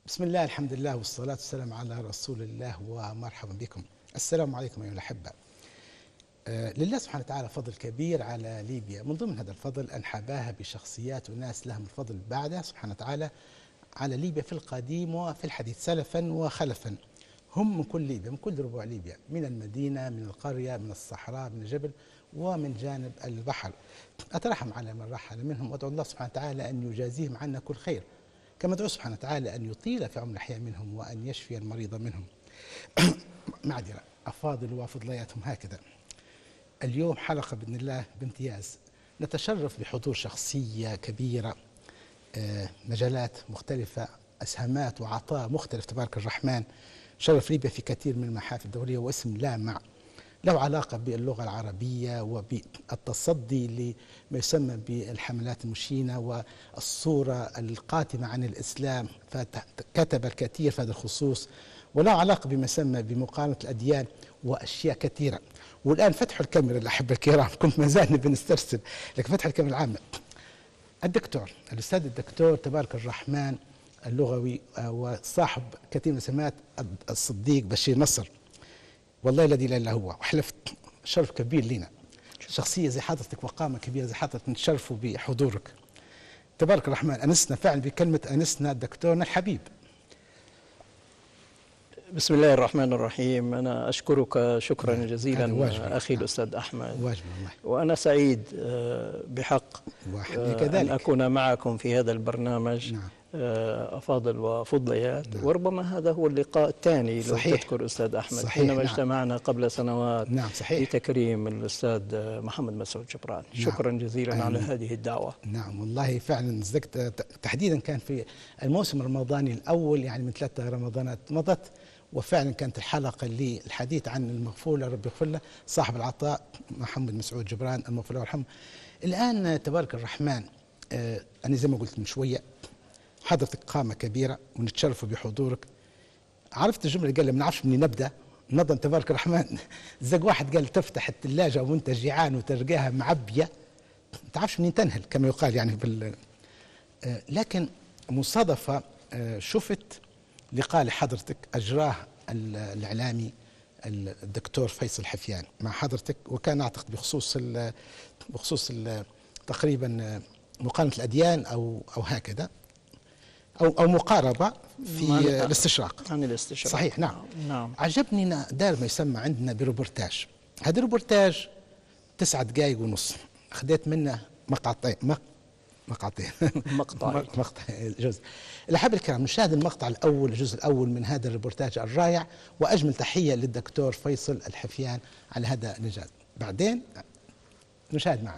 بسم الله، الحمد لله، والصلاة والسلام على رسول الله، ومرحبا بكم. السلام عليكم أيها الأحبة. لله سبحانه وتعالى فضل كبير على ليبيا. من ضمن هذا الفضل أن حباها بشخصيات وناس لهم الفضل بعده سبحانه وتعالى على ليبيا في القديم وفي الحديث، سلفا وخلفا. هم من كل ليبيا، من كل ربوع ليبيا، من المدينة، من القرية، من الصحراء، من الجبل، ومن جانب البحر. أترحم على من رحل منهم، وأدعو الله سبحانه وتعالى أن يجازيهم عنا كل خير، كما ادعو سبحانه وتعالى أن يطيل في عمر الأحياء منهم وأن يشفي المريض منهم. معذرة، أفاضل وفضلياتهم هكذا. اليوم حلقة بإذن الله بامتياز، نتشرف بحضور شخصية كبيرة، مجالات مختلفة، أسهامات وعطاء مختلف تبارك الرحمن. شرف ليبيا في كثير من المحافل الدولية، واسم لامع له علاقة باللغة العربية وبالتصدي لما يسمى بالحملات المشينة والصورة القاتمة عن الإسلام، فكتب الكثير في هذا الخصوص، وله علاقة بما يسمى بمقارنة الأديان وأشياء كثيرة. والآن فتحوا الكاميرا الأحبة الكرام، كنت ما زالنا بنسترسل، لكن فتح الكاميرا العامة. الدكتور الأستاذ الدكتور تبارك الرحمن اللغوي، وصاحب كثير من سمات الصديق بشير نصر، والله الذي لا اله الا هو، وحلفت شرف كبير لنا. شخصيه زي حضرتك وقامه كبيره زي حضرتك نتشرفوا بحضورك. تبارك الرحمن، انسنا فعلا بكلمه انسنا دكتورنا الحبيب. بسم الله الرحمن الرحيم. أنا أشكرك شكرا جزيلا أخي نعم. الأستاذ أحمد، واجب والله. وأنا سعيد بحق أن أكون معكم في هذا البرنامج. نعم. أفاضل وفضليات. نعم. وربما هذا هو اللقاء الثاني لو صحيح. تذكر أستاذ أحمد، صحيح. حينما نعم. اجتمعنا قبل سنوات. نعم صحيح. لتكريم الأستاذ محمد مسعود جبران. نعم. شكرا جزيلا على هذه الدعوة. نعم والله فعلا تحديدا كان في الموسم الرمضاني الأول، يعني من 3 رمضانات مضت، وفعلا كانت الحلقة للحديث عن المغفور له ربي يغفر له صاحب العطاء محمد مسعود جبران المغفور له ويرحمه. الآن تبارك الرحمن، أنا زي ما قلت من شوية حضرتك قامة كبيرة ونتشرف بحضورك. عرفت الجملة اللي قال ما نعرفش منين نبدأ نظم تبارك الرحمن. زق واحد قال تفتح الثلاجة وانت جيعان وتلقاها معبية، ما تعرفش منين تنهل كما يقال يعني لكن مصادفة شفت لقاء لحضرتك أجراه الإعلامي الدكتور فيصل حفيان مع حضرتك، وكان أعتقد بخصوص تقريبا مقارنة الأديان أو هكذا أو مقاربة في الاستشراق. عن الاستشراق، صحيح. نعم. نعم. عجبني دار ما يسمى عندنا بروبورتاج. هذا الروبورتاج 9 دقائق ونص، أخذت منه مقطعين جزء. الأحبة الكرام، نشاهد المقطع الأول، الجزء الأول من هذا الريبورتاج الرائع، وأجمل تحية للدكتور فيصل الحفيان على هذا الإنجاز. بعدين نشاهد معا.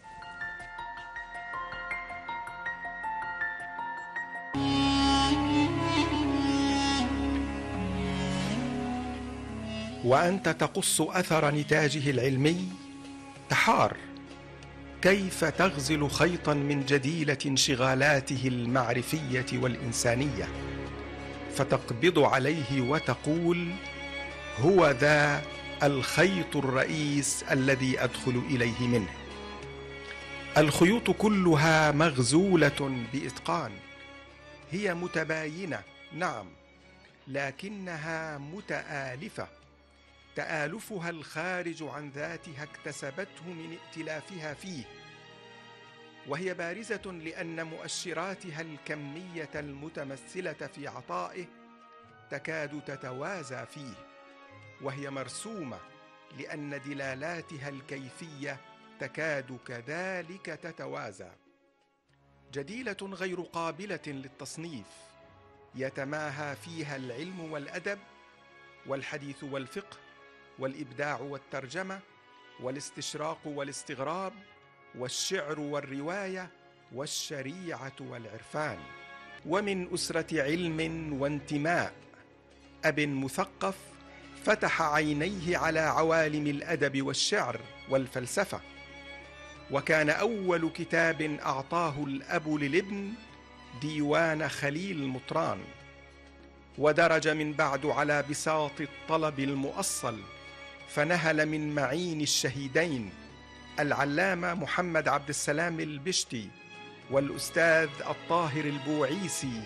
وأنت تقص أثر نتاجه العلمي، تحار كيف تغزل خيطا من جديلة انشغالاته المعرفية والإنسانية، فتقبض عليه وتقول: هو ذا الخيط الرئيس الذي أدخل إليه منه. الخيوط كلها مغزولة بإتقان، هي متباينة نعم، لكنها متآلفة، تآلفها الخارج عن ذاتها اكتسبته من ائتلافها فيه، وهي بارزة لأن مؤشراتها الكمية المتمثلة في عطائه تكاد تتوازى فيه، وهي مرسومة لأن دلالاتها الكيفية تكاد كذلك تتوازى. جديلة غير قابلة للتصنيف، يتماهى فيها العلم والأدب والحديث والفقه والإبداع والترجمة والاستشراق والاستغراب والشعر والرواية والشريعة والعرفان. ومن أسرة علم وانتماء، أب مثقف فتح عينيه على عوالم الأدب والشعر والفلسفة، وكان أول كتاب أعطاه الأب للابن ديوان خليل مطران، ودرج من بعد على بساط الطلب المؤصل، فنهل من معين الشهيدين العلامة محمد عبد السلام البشتي والأستاذ الطاهر البوعيسي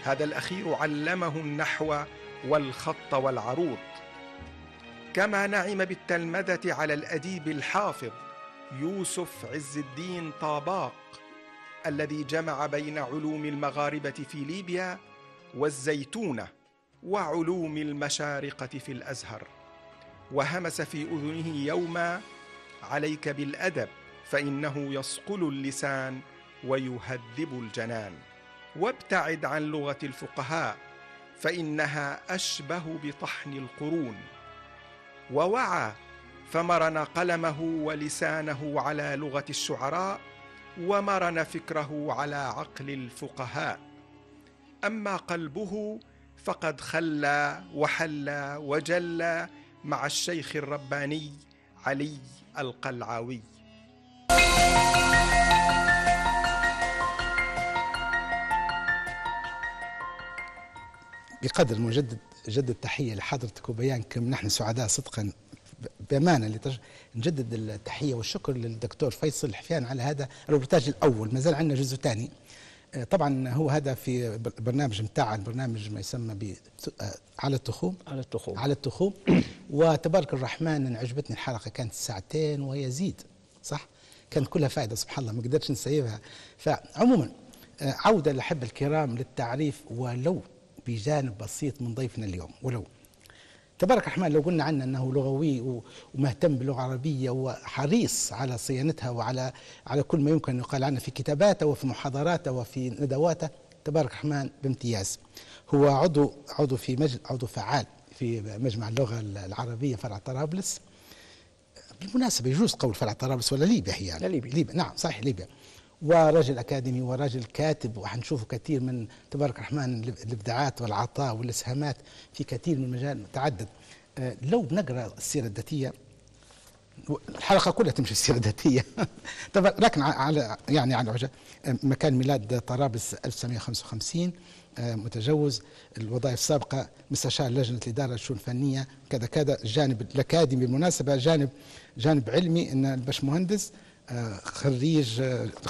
هذا الأخير علمه النحو والخط والعروض. كما نعم بالتلمذة على الأديب الحافظ يوسف عز الدين طاباق الذي جمع بين علوم المغاربة في ليبيا والزيتونة وعلوم المشارقة في الأزهر، وهمس في أذنه يوما: عليك بالأدب فإنه يصقل اللسان ويهذب الجنان، وابتعد عن لغة الفقهاء فإنها أشبه بطحن القرون. ووعى فمرن قلمه ولسانه على لغة الشعراء، ومرن فكره على عقل الفقهاء. أما قلبه فقد خلى وحلى وجلى مع الشيخ الرباني علي القلعاوي. بقدر مجدد التحية لحضرتك وبيانكم، نحن سعداء صدقا بأمانة نجدد التحية والشكر للدكتور فيصل الحفيان على هذا الروبورتاج الأول. ما زال عندنا جزء ثاني، طبعا هو هذا في برنامج متاع البرنامج ما يسمى على التخوم وتبارك الرحمن عجبتني الحلقة، كانت 2 ساعة ويزيد، صح؟ كانت كلها فائدة سبحان الله، ما قدرتش نسيبها. فعموما عودة لحب الكرام للتعريف ولو بجانب بسيط من ضيفنا اليوم. ولو تبارك الرحمن لو قلنا عنه أنه لغوي ومهتم باللغة العربية وحريص على صيانتها وعلى كل ما يمكن أن يقال عنه في كتاباته وفي محاضراته وفي ندواته، تبارك الرحمن بامتياز. هو عضو فعال في مجمع اللغة العربية فرع طرابلس. بالمناسبة يجوز قول فرع طرابلس ولا ليبيا؟ هي يعني ليبيا، نعم صحيح ليبيا. ورجل أكاديمي ورجل كاتب، وحنشوفه كثير من تبارك الرحمن الإبداعات والعطاء والإسهامات في كثير من مجال متعدد. لو بنقرأ السيرة الذاتية، الحلقة كلها تمشي السيرة الذاتية طبعا، لكن على عجل. مكان ميلاد طرابلس 1955، متجوز، الوظائف السابقة مستشار لجنة الإدارة للشؤون الفنية كذا كذا. الجانب الأكاديمي بالمناسبة جانب علمي، إن الباشمهندس خريج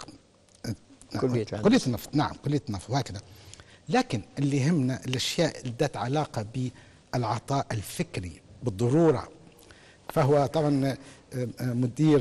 كلية النفط، نعم كلية النفط وهكذا. لكن اللي يهمنا الأشياء اللي ذات علاقة بالعطاء الفكري بالضرورة. فهو طبعا مدير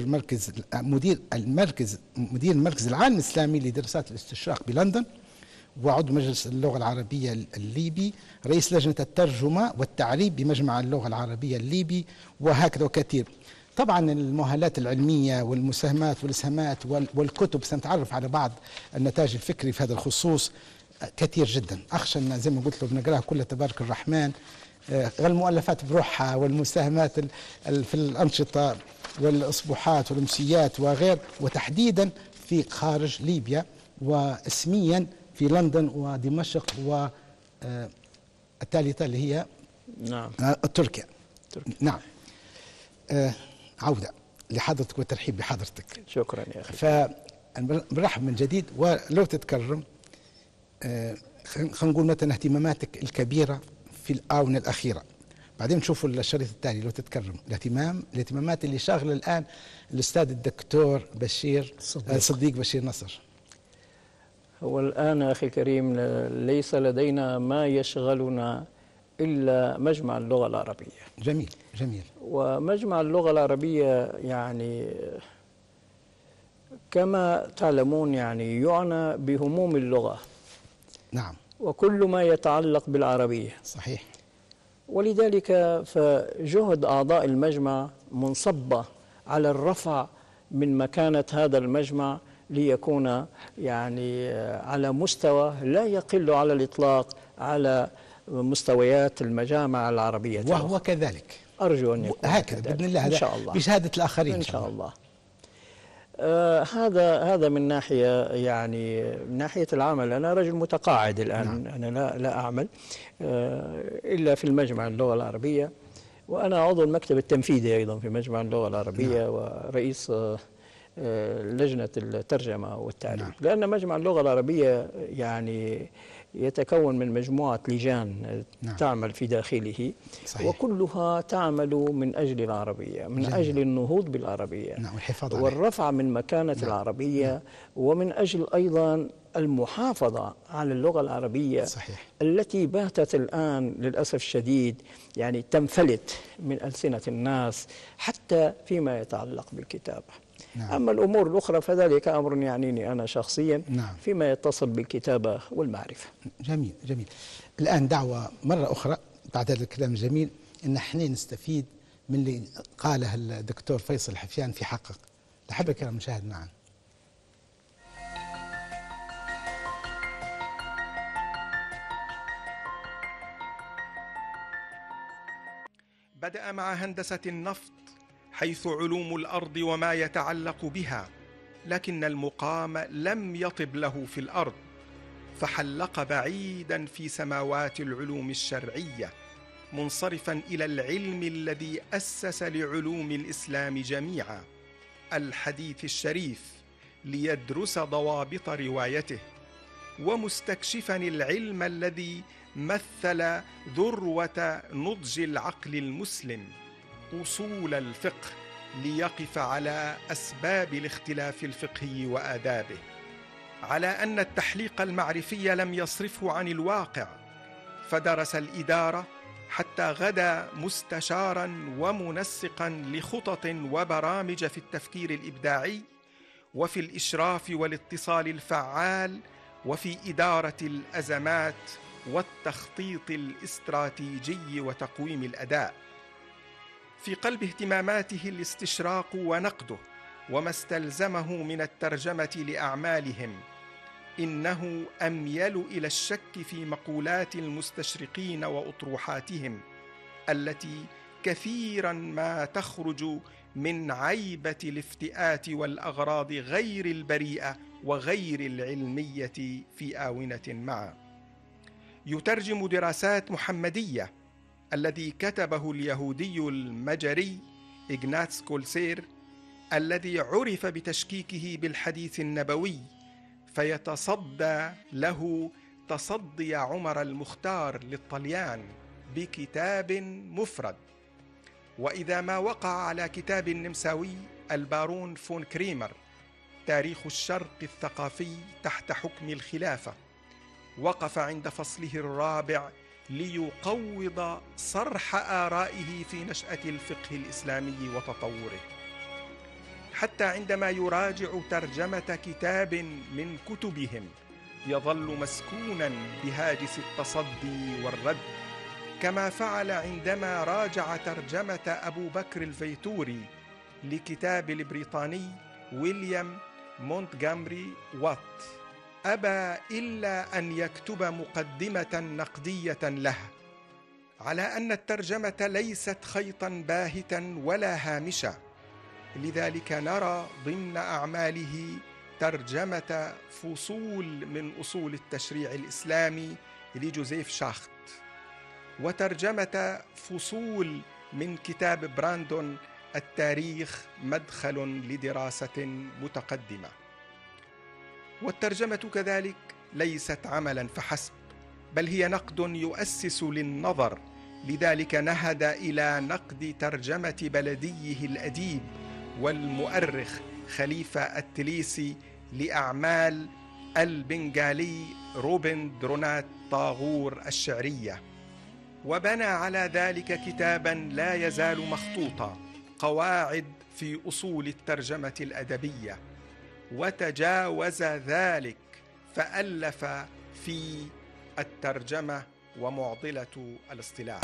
المركز العالمي الإسلامي لدراسات الاستشراق بلندن، وعضو مجلس اللغة العربية الليبي، رئيس لجنة الترجمة والتعريب بمجمع اللغة العربية الليبي، وهكذا وكثير. طبعا المؤهلات العلمية والمساهمات والإسهامات والكتب، سنتعرف على بعض النتاج الفكري في هذا الخصوص كثير جدا. أخشى أن زي ما قلت له بنقراها كلها تبارك الرحمن، المؤلفات بروحها والمساهمات في الأنشطة والأصبحات والأمسيات وغير، وتحديدا في خارج ليبيا واسميا في لندن ودمشق والثالثة اللي هي نعم تركيا. نعم. عودة لحضرتك والترحيب بحضرتك. شكرا يا أخي. فبنرحب من جديد، ولو تتكرم خلينا نقول مثلا اهتماماتك الكبيرة في الآونة الأخيرة، بعدين نشوفوا الشريط الثاني لو تتكرم الاهتمامات اللي شاغلة الآن الأستاذ الدكتور صديق بشير نصر. هو الآن أخي الكريم ليس لدينا ما يشغلنا إلا مجمع اللغة العربية. جميل. ومجمع اللغة العربية يعني كما تعلمون يعني يعنى بهموم اللغة، نعم، وكل ما يتعلق بالعربية، صحيح. ولذلك فجهد أعضاء المجمع منصبة على الرفع من مكانة هذا المجمع ليكون يعني على مستوى لا يقل على الإطلاق على مستويات المجامع العربية، وهو كذلك. أرجو أن يكون هكذا بإذن الله، إن شاء الله، بشهادة الآخرين إن شاء الله. هذا من ناحية، يعني من ناحية العمل. أنا رجل متقاعد الآن. نعم. أنا لا أعمل إلا في المجمع اللغة العربية، وأنا عضو المكتب التنفيذي أيضا في مجمع اللغة العربية. نعم. ورئيس لجنة الترجمة والتعريب. نعم. لأن مجمع اللغة العربية يعني يتكون من مجموعة لجان نعم. تعمل في داخله، صحيح. وكلها تعمل من أجل العربية، من جميل. أجل النهوض بالعربية، نعم، والحفاظ عليها. والرفع من مكانة نعم. العربية، نعم. ومن أجل أيضا المحافظة على اللغة العربية. صحيح. التي باتت الآن للأسف الشديد يعني تنفلت من ألسنة الناس حتى فيما يتعلق بالكتابة. نعم. أما الأمور الأخرى فذلك أمر يعنيني أنا شخصيا. نعم. فيما يتصل بالكتابة والمعرفة. جميل جميل. الآن دعوة مرة أخرى بعد هذا الكلام الجميل إن احنا نستفيد من اللي قاله الدكتور فيصل الحفيان في حقك. نحب الكلام نشاهد معا. بدأ مع هندسة النفط حيث علوم الأرض وما يتعلق بها، لكن المقام لم يطب له في الأرض، فحلق بعيدا في سماوات العلوم الشرعية، منصرفا إلى العلم الذي أسس لعلوم الإسلام جميعا، الحديث الشريف، ليدرس ضوابط روايته، ومستكشفا العلم الذي مثل ذروة نضج العقل المسلم، أصول الفقه، ليقف على أسباب الاختلاف الفقهي وآدابه، على أن التحليق المعرفي لم يصرفه عن الواقع، فدرس الإدارة حتى غدا مستشارا ومنسقا لخطط وبرامج في التفكير الإبداعي، وفي الإشراف والاتصال الفعال، وفي إدارة الأزمات والتخطيط الاستراتيجي وتقويم الأداء. في قلب اهتماماته الاستشراق ونقده وما استلزمه من الترجمة لأعمالهم. إنه أميل إلى الشك في مقولات المستشرقين وأطروحاتهم التي كثيرا ما تخرج من عيبة الافتئات والأغراض غير البريئة وغير العلمية في آونة معا. يترجم دراسات محمدية الذي كتبه اليهودي المجري إغناتس كولسير، الذي عرف بتشكيكه بالحديث النبوي، فيتصدى له تصدي عمر المختار للطليان بكتاب مفرد. وإذا ما وقع على كتاب النمساوي البارون فون كريمر تاريخ الشرق الثقافي تحت حكم الخلافة، وقف عند فصله الرابع ليقوض صرح آرائه في نشأة الفقه الإسلامي وتطوره، حتى عندما يراجع ترجمة كتاب من كتبهم يظل مسكونا بهاجس التصدي والرد، كما فعل عندما راجع ترجمة أبو بكر الفيتوري لكتاب البريطاني ويليام مونتغامري وات، أبى إلا أن يكتب مقدمة نقدية له على أن الترجمة ليست خيطا باهتا ولا هامشا. لذلك نرى ضمن أعماله ترجمة فصول من أصول التشريع الإسلامي لجوزيف شاخت، وترجمة فصول من كتاب براندون التاريخ مدخل لدراسة متقدمة. والترجمة كذلك ليست عملا فحسب، بل هي نقد يؤسس للنظر. لذلك نهد إلى نقد ترجمة بلديه الأديب والمؤرخ خليفة التليسي لأعمال البنغالي روبندرونات طاغور الشعرية، وبنى على ذلك كتابا لا يزال مخطوطا، قواعد في أصول الترجمة الأدبية، وتجاوز ذلك فألف في الترجمة ومعضلة الاصطلاح.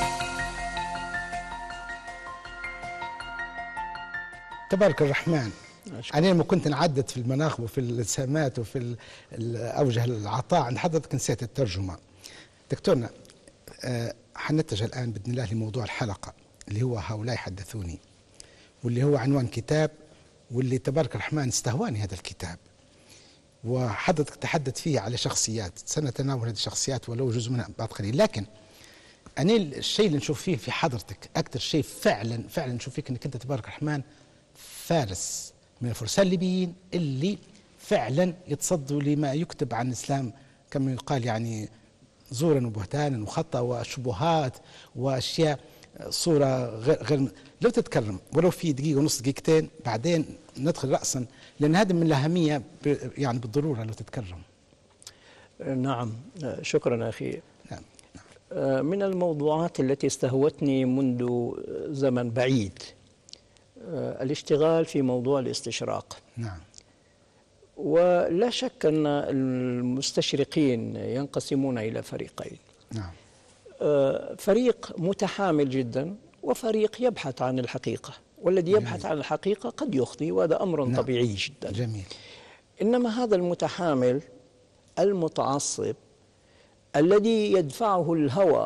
تبارك الرحمن. أنا لما كنت نعدد في المناخ وفي السمات وفي أوجه العطاء عند حضرتك نسيت الترجمة. دكتورنا، حنتجه الآن بإذن الله لموضوع الحلقة اللي هو هؤلاء حدثوني، واللي هو عنوان كتاب، واللي تبارك الرحمن استهواني هذا الكتاب، وحضرتك تحدث فيه على شخصيات، سنتناول هذه الشخصيات ولو جزء منها بعد قليل. لكن أنا الشيء اللي نشوف فيه في حضرتك أكثر شيء فعلا نشوف فيك أنك أنت تبارك الرحمن فارس من الفرسان الليبيين اللي فعلا يتصدوا لما يكتب عن الإسلام كما يقال يعني زورا وبهتانا وخطأ وشبهات وأشياء صورة غير لو تتكرم ولو في دقيقة ونص دقيقتين بعدين ندخل رأسا، لأن هذا من الأهمية يعني بالضرورة لو تتكرم. نعم، شكرا أخي. نعم. من الموضوعات التي استهوتني منذ زمن بعيد الاشتغال في موضوع الاستشراق. نعم. ولا شك أن المستشرقين ينقسمون إلى فريقين. نعم. فريق متحامل جدا وفريق يبحث عن الحقيقة، والذي يبحث عن الحقيقة قد يخطئ، وهذا أمر نعم. طبيعي جدا. جميل. إنما هذا المتحامل المتعصب الذي يدفعه الهوى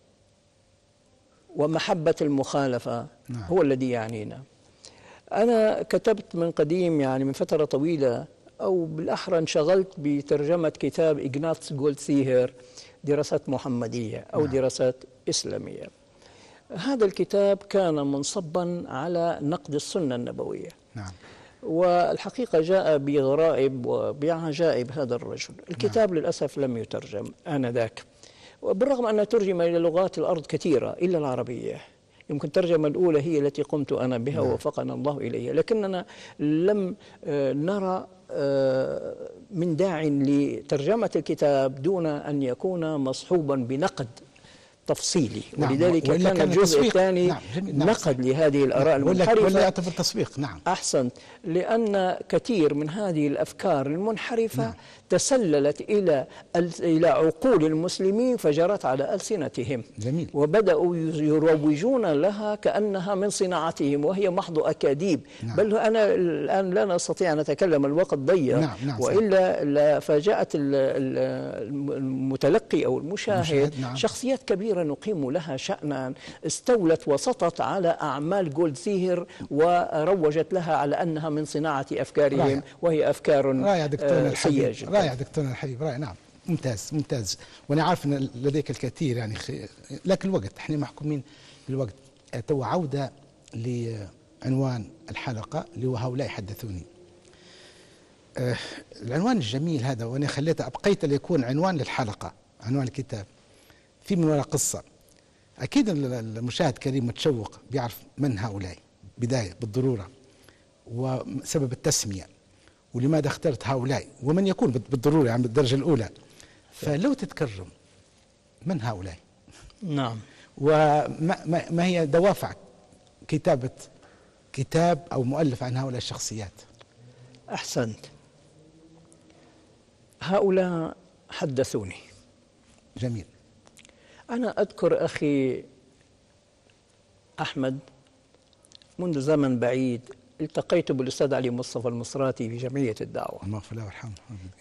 ومحبة المخالفة نعم. هو الذي يعنينا. أنا كتبت من قديم يعني من فترة طويلة، أو بالأحرى انشغلت بترجمة كتاب إغناطس جولدسيهر دراسات محمدية أو دراسات إسلامية. هذا الكتاب كان منصبا على نقد السنة النبوية. نعم. والحقيقة جاء بغرائب وبعجائب هذا الرجل. الكتاب للأسف لم يترجم آنذاك، وبالرغم أنه ترجم إلى لغات الأرض كثيرة إلا العربية. يمكن الترجمة الأولى هي التي قمت أنا بها ووفقنا الله إليها، لكننا لم نرى من داع لترجمة الكتاب دون أن يكون مصحوبا بنقد تفصيلي. نعم. ولذلك كان الجزء الثاني نعم. نقد لهذه الآراء المنحرفة. ولا يعتبر تسويق. نعم. أحسنت، لأن كثير من هذه الأفكار المنحرفة نعم. تسللت إلى عقول المسلمين فجرت على ألسنتهم. جميل. وبدأوا يروجون لها كأنها من صناعتهم وهي محض أكاذيب. نعم. بل أنا الآن لا نستطيع أن نتكلم، الوقت ضيق. نعم. نعم. وإلا فجاءت المتلقي أو المشاهد نعم. شخصيات كبيرة نقيم لها شأنا، استولت وسطت على أعمال جولدسيهر وروجت لها على أنها من صناعة أفكارهم. رائع. وهي أفكار رائع دكتورنا الحبيب. جدا. رائع دكتورنا الحبيب. رائع. نعم. ممتاز ممتاز. وأنا عارف أن لديك الكثير يعني لكن الوقت احنا محكومين بالوقت. تو عودة لعنوان الحلقة اللي هو هؤلاء حدثوني. العنوان الجميل هذا، وأنا خليته أبقيت ليكون عنوان للحلقة، عنوان الكتاب في من وراء قصة. أكيد المشاهد كريم متشوق بيعرف من هؤلاء بداية بالضرورة، وسبب التسمية، ولماذا اخترت هؤلاء، ومن يكون بالضرورة يعني بالدرجة الأولى. فلو تتكرم من هؤلاء؟ نعم. وما هي دوافع كتابة كتاب أو مؤلف عن هؤلاء الشخصيات؟ أحسنت. هؤلاء حدثوني. جميل. أنا أذكر أخي أحمد منذ زمن بعيد التقيت بالأستاذ علي مصطفى المصراتي في جمعية الدعوة، المغفرة الله ويرحمه،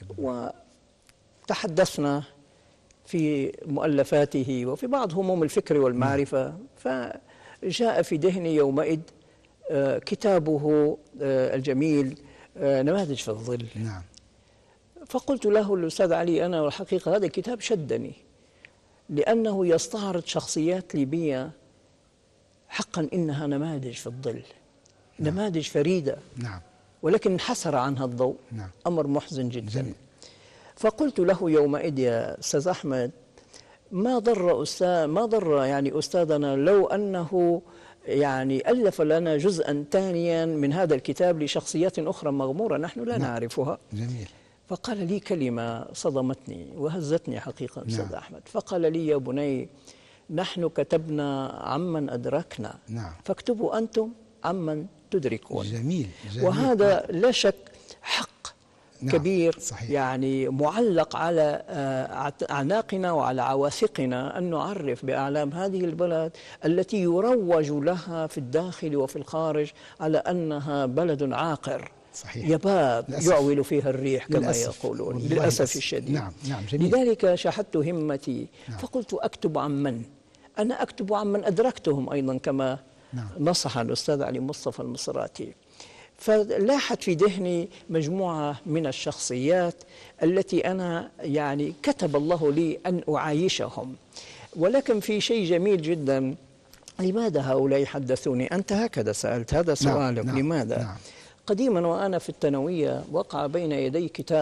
وتحدثنا في مؤلفاته وفي بعض هموم الفكر والمعرفة. فجاء في ذهني يومئذ كتابه الجميل نماذج في الظل. نعم. فقلت له الأستاذ علي، أنا والحقيقة هذا الكتاب شدني، لأنه يستعرض شخصيات ليبية حقا إنها نماذج في الظل. نعم. نماذج فريدة. نعم. ولكن انحسر عنها الضوء. نعم. أمر محزن جدا. جميل. فقلت له يومئذ يا أستاذ أحمد، ما ضر يعني أستاذنا لو أنه يعني ألف لنا جزءا ثانيا من هذا الكتاب لشخصيات أخرى مغمورة نحن لا نعرفها. جميل. فقال لي كلمة صدمتني وهزتني حقيقة أستاذ أحمد. فقال لي يا بني، نحن كتبنا عمن أدركنا. نعم. فاكتبوا أنتم عمن تدركون. جميل. جميل. وهذا لا شك حق كبير. صحيح. يعني معلق على أعناقنا وعلى عواثقنا أن نعرف بأعلام هذه البلد التي يروج لها في الداخل وفي الخارج على أنها بلد عاقر. صحيح. يباب يعول فيها الريح كما للأسف. يقولون للأسف الشديد. نعم. نعم. جميل. لذلك شاحدت همتي. نعم. فقلت أكتب عن من؟ أنا أكتب عن من أدركتهم أيضا كما نعم. نصح الأستاذ علي مصطفى المصراتي. فلاحت في ذهني مجموعة من الشخصيات التي أنا يعني كتب الله لي أن أعايشهم. ولكن في شيء جميل جدا، لماذا هؤلاء حدثوني؟ أنت هكذا سألت، هذا سؤالك. نعم. لماذا؟ نعم. قديما وأنا في الثانوية وقع بين يدي كتاب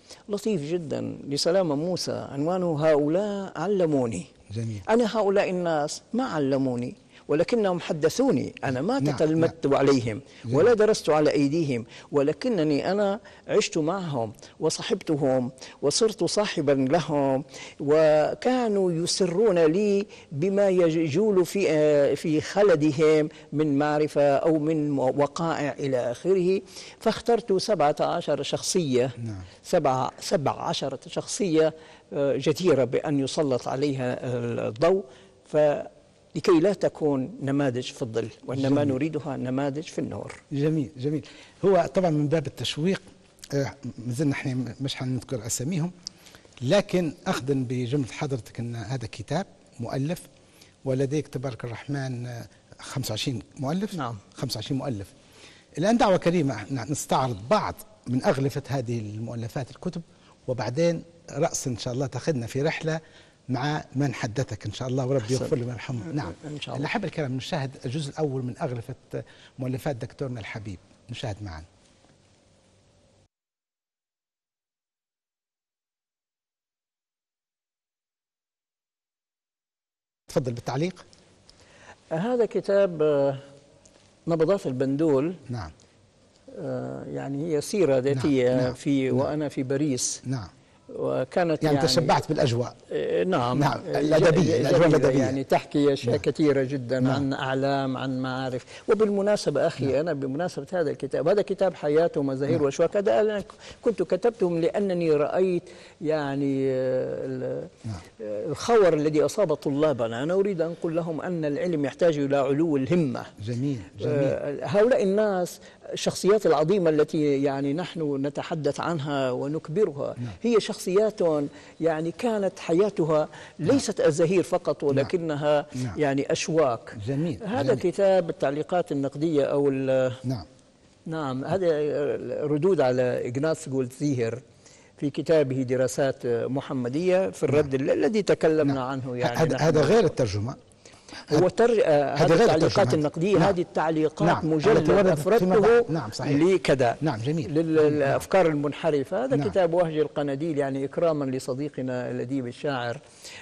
لطيف جدا لسلامة موسى، عنوانه هؤلاء علموني. جميل. أنا هؤلاء الناس ما علموني ولكنهم حدثوني، أنا ما نعم. تتلمذت عليهم ولا درست على أيديهم، ولكنني أنا عشت معهم وصحبتهم وصرت صاحبا لهم، وكانوا يسرون لي بما يجول في خلدهم من معرفة أو من وقائع إلى آخره. فاخترت 17 شخصية. نعم. 17 شخصية جديرة بأن يسلط عليها الضوء، لكي لا تكون نماذج في الظل، وإنما جميل. نريدها نماذج في النور. جميل جميل. هو طبعا من باب التشويق مازلنا احنا مش حنذكر اساميهم، لكن اخذا بجمله حضرتك ان هذا كتاب مؤلف، ولديك تبارك الرحمن 25 مؤلف. نعم. 25 مؤلف. الان دعوه كريمه نستعرض بعض من اغلفه هذه المؤلفات الكتب، وبعدين راس ان شاء الله تاخذنا في رحله مع من حدثك ان شاء الله، وربي يغفر له ويرحمه. نعم ان شاء الله. الأحبة الكرام، نشاهد الجزء الأول من أغلفة مؤلفات دكتورنا الحبيب، نشاهد معا. تفضل بالتعليق. هذا كتاب نبضات البندول. نعم. يعني هي سيرة ذاتية. نعم. في وأنا في باريس. نعم. وكانت يعني تشبعت بالأجواء. نعم. نعم. الأدبية، الأجواء الأدبية. يعني تحكي أشياء كثيرة جدا. نعم. عن أعلام، عن معارف. وبالمناسبة أخي، نعم. أنا بمناسبة هذا الكتاب، هذا كتاب حياة ومزاهير، نعم. وأشواك، هذا أنا كنت كتبتهم لأنني رأيت يعني الخور الذي أصاب طلابنا. أنا أريد أن أقول لهم أن العلم يحتاج إلى علو الهمة. جميل جميل. هؤلاء الناس الشخصيات العظيمة التي يعني نحن نتحدث عنها ونكبرها، نعم. هي شخصيات يعني كانت حياتها ليست الزهير فقط، ولكنها نعم. يعني أشواك. جميل. هذا جميل. كتاب التعليقات النقدية أو نعم. نعم، هذا ردود على إغناث جولدزيهر في كتابه دراسات محمدية في الرد الذي تكلمنا نعم. عنه. يعني هذا غير الترجمة. هو هذه التعليقات النقدية. نعم. هذه التعليقات نعم. مجلد أفردته. نعم صحيح. لكذا. نعم جميل. للأفكار المنحرفة. هذا نعم. كتاب وهج القناديل، يعني إكراما لصديقنا الأديب الشاعر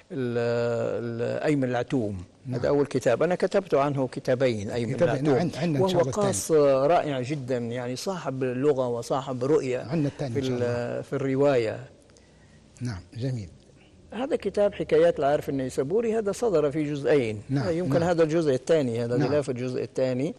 أيمن العتوم. نعم. هذا أول كتاب أنا كتبت عنه كتابين، أيمن العتوم، وهو قاص رائع جدا، يعني صاحب لغة وصاحب رؤية في الرواية. نعم جميل. هذا كتاب حكايات العارف النيسابوري، هذا صدر في جزئين. نعم. يمكن نعم. هذا الجزء الثاني، هذا نعم. غلاف الجزء الثاني.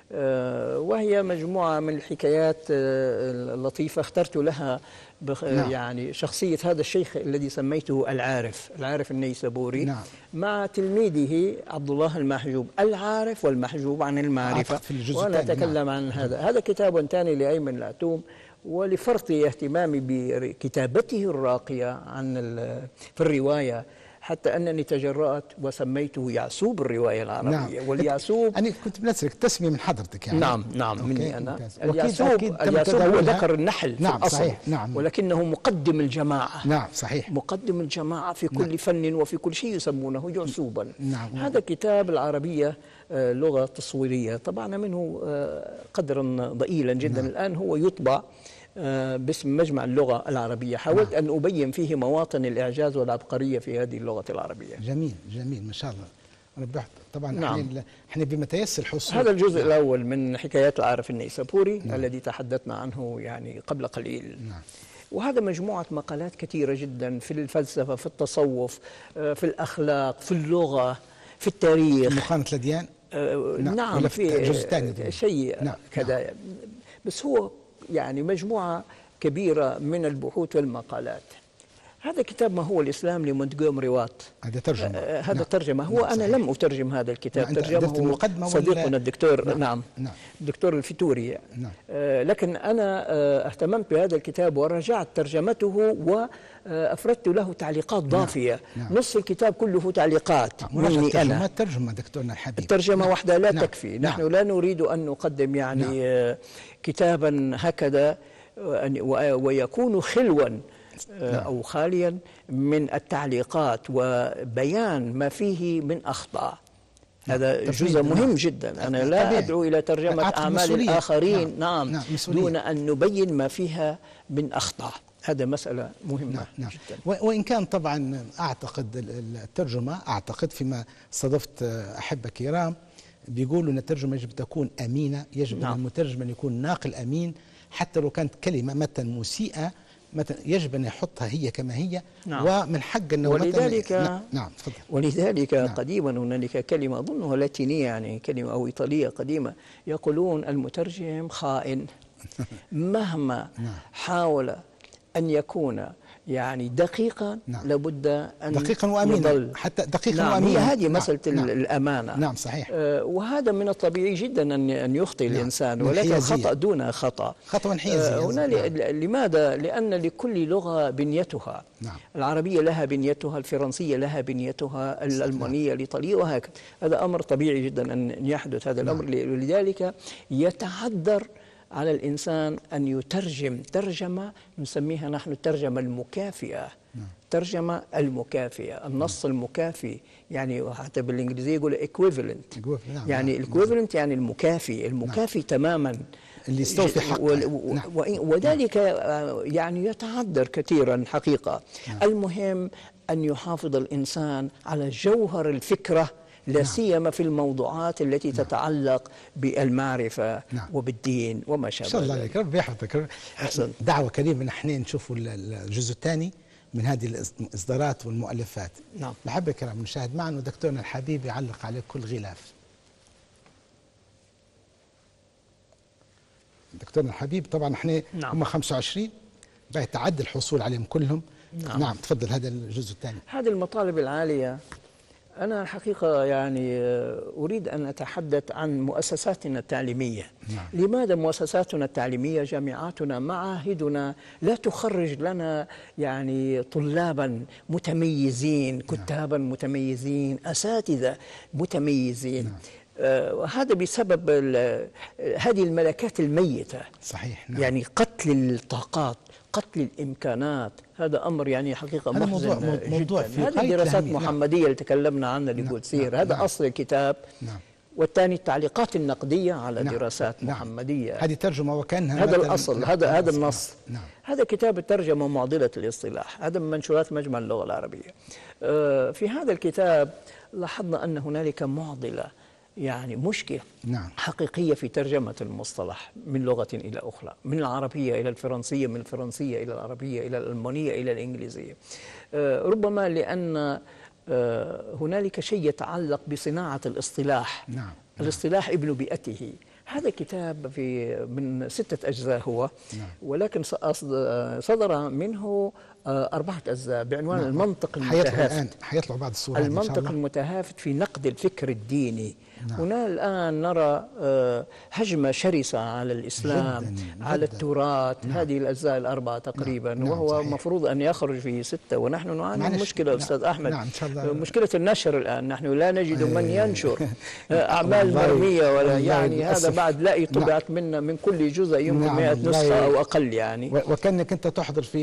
وهي مجموعة من الحكايات اللطيفة اخترت لها نعم. يعني شخصية هذا الشيخ الذي سميته العارف النيسابوري. نعم. مع تلميذه عبد الله المحجوب، العارف والمحجوب عن المعرفة. وأنا أتكلم نعم. عن هذا كتاب ثاني لأيمن العتوم، ولفرط اهتمامي بكتابته الراقية في الرواية، حتى أنني تجرأت وسميته يعسوب الرواية العربية. نعم. واليعسوب أنا كنت بنسألك التسمية من حضرتك يعني. نعم مني أنا. اليعسوب هو ذكر النحل في نعم الأصل. صحيح. نعم. ولكنه مقدم الجماعة. نعم صحيح. مقدم الجماعة في كل نعم. فن وفي كل شيء يسمونه يعسوبا. نعم. هذا كتاب العربية لغة تصويرية، طبعنا منه قدرا ضئيلا جدا. نعم. الآن هو يطبع باسم مجمع اللغة العربية. حاولت أن أبين فيه مواطن الإعجاز والعبقرية في هذه اللغة العربية. جميل جميل ما شاء الله. ربح طبعا. نعم. احنا بما تيسر الحصول. هذا الجزء الأول من حكايات العارف النيسابوري. نعم. الذي تحدثنا عنه يعني قبل قليل. نعم. وهذا مجموعة مقالات كثيرة جدا في الفلسفة، في التصوف، في الأخلاق، في اللغة، في التاريخ، في مقارنة الأديان. نعم. في الجزء الثاني شيء نعم. كذا. نعم. بس هو يعني مجموعة كبيرة من البحوث والمقالات. هذا كتاب ما هو الإسلام لمونتغومري وات. هذا ترجمة. هذا نعم. ترجمة. هو نعم أنا لم أترجم هذا الكتاب، ترجمه صديقنا الدكتور. نعم. نعم. الدكتور الفتوري. نعم. لكن أنا اهتممت بهذا الكتاب ورجعت ترجمته وأفردت له تعليقات ضافية. نعم. نصف الكتاب كله تعليقات مني أنا. ترجمة دكتورنا الحبيب. الترجمة نعم. واحدة لا نعم. تكفي. نحن لا نريد أن نقدم يعني كتابا هكذا ويكون خلوا أو خاليا من التعليقات وبيان ما فيه من أخطاء. هذا جزء مهم جدا. أنا لا أدعو إلى ترجمة أعمال الآخرين. نعم. دون أن نبين ما فيها من أخطاء. هذا مسألة مهمة نعم. جدا. وإن كان طبعا أعتقد الترجمة، أعتقد فيما استضفت أحبة كرام بيقولوا أن الترجمة يجب تكون أمينة، يجب أن المترجم أن يكون ناقل أمين، حتى لو كانت كلمة مثلا مسيئة مثلا يجب أن يحطها هي كما هي. ومن حق أنه ولذلك نعم تفضل. ولذلك قديما هنالك كلمة أظنها لاتينية، يعني كلمة أو إيطالية قديمة، يقولون المترجم خائن. مهما حاول أن يكون يعني دقيقا لابد أن دقيقا وأمينا، حتى دقيقا وأمينا. هي هذه مسألة الأمانة. نعم صحيح. وهذا من الطبيعي جدا أن يخطئ الإنسان، ولكن خطأ دون خطأ. خطأ انحيازي. هنا لماذا؟ لأن لكل لغة بنيتها. العربية لها بنيتها، الفرنسية لها بنيتها، الألمانية، الإيطالية، وهكذا. هذا أمر طبيعي جدا أن يحدث هذا الأمر. لذلك يتعذر على الإنسان أن يترجم ترجمة نسميها نحن الترجمة المكافئة. ترجمة المكافئة، النص المكافي، يعني حتى بالإنجليزية يقول equivalent. يعني equivalent يعني المكافي تماما، اللي يستوفي حقه. وذلك يعني يتعذر كثيرا حقيقة. المهم أن يحافظ الإنسان على جوهر الفكرة، لا سيما في الموضوعات التي تتعلق بالمعرفة وبالدين وما شابه. إن شاء الله عليك، ربي يحفظك. أحسن. دعوة كريمة نحن نشوفوا الجزء الثاني من هذه الإصدارات والمؤلفات. نعم. نحب الكرام نشاهد معنا ودكتورنا الحبيب يعلق عليه كل غلاف. دكتورنا الحبيب طبعا احنا هم 25 بيتعدى الحصول عليهم كلهم. نعم تفضل. هذا الجزء الثاني. هذه المطالب العالية، أنا الحقيقة يعني أريد أن أتحدث عن مؤسساتنا التعليمية. لماذا مؤسساتنا التعليمية، جامعاتنا، معاهدنا لا تخرج لنا يعني طلابا متميزين، كتابا متميزين، أساتذة متميزين؟ هذا بسبب هذه الملكات الميتة. صحيح. يعني قتل الطاقات، قتل الإمكانات، هذا أمر يعني حقيقة محزن موضوع جدا. هذه الدراسات المحمدية اللي تكلمنا عنها لقول سير، هذا أصل الكتاب. والثاني التعليقات النقدية على دراسات محمدية. هذه ترجمة وكأنها هذا الأصل. هذا النص. هذا كتاب الترجمة معضلة الاصطلاح، هذا من منشورات مجمع اللغة العربية. في هذا الكتاب لاحظنا أن هنالك معضلة، يعني مشكلة حقيقية في ترجمة المصطلح من لغة إلى أخرى، من العربية إلى الفرنسية، من الفرنسية إلى العربية، إلى الألمانية إلى الإنجليزية. ربما لأن هنالك شيء يتعلق بصناعة الاصطلاح. الاصطلاح ابن بيئته. هذا كتاب من 6 أجزاء هو، ولكن صدر منه 4 أجزاء بعنوان المنطق المتهافت. حيطلع بعض الصورة. المنطق المتهافت في نقد الفكر الديني. هنا الآن نرى هجمة شرسة على الإسلام، على التراث. هذه الأجزاء الأربعة تقريبا، وهو مفروض أن يخرج في 6، ونحن نعاني من مشكلة أستاذ أحمد. مشكلة النشر الآن، نحن لا نجد من ينشر أعمال مرمية ولا يعني هذا بعد لا طبعت منا من كل جزء يمكن 100 نسخة أو أقل يعني. وكأنك أنت تحضر في